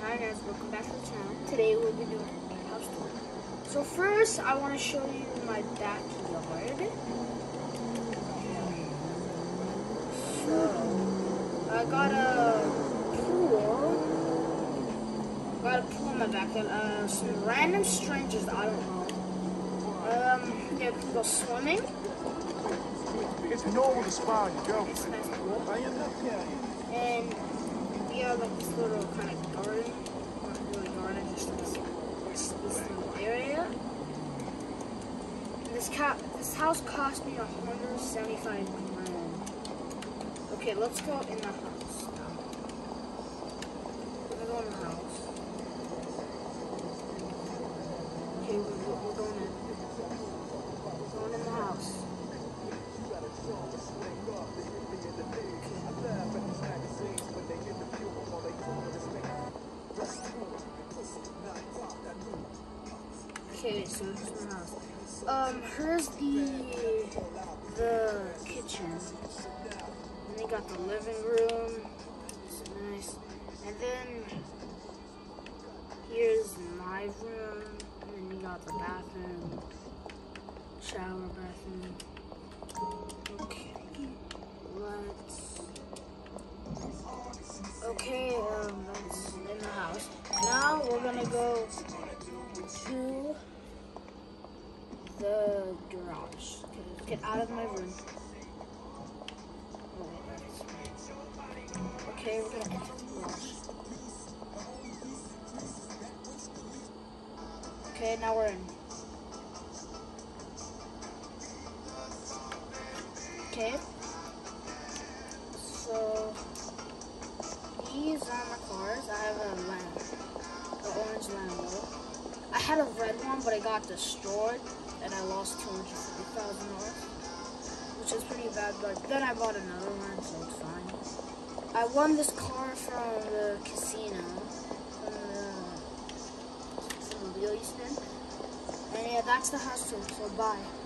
Hi guys, welcome back to the channel. Today we'll be doing a house tour. So first, I want to show you my backyard. So, I got a pool. In my backyard. Some random strangers I don't know. Yeah, we can go swimming. It's normal to spy on your girlfriend. It's nice pool. And we have like this little kind of garden. Not really garden, just this little area. And this house cost me $175 grand. Okay, let's go in the house now. We're gonna go in the house. Okay, we're going in. We're going in the house. Okay, so this is my house. Here's the kitchen. And they got the living room. It's nice. And then here's my room. And then you got the bathroom, shower bathroom. Okay, that's in the house. Now we're gonna go to the garage. Okay, let's get out of my room. Okay, we're gonna enter the garage. Okay, now we're in. Okay. So these are my cars. I have an orange Lambo. I had a red one, but it got destroyed, and I lost $250,000, which is pretty bad. But then I bought another one, so it's fine. I won this car from the casino, from the wheel you spin. And yeah, that's the house tour. So bye.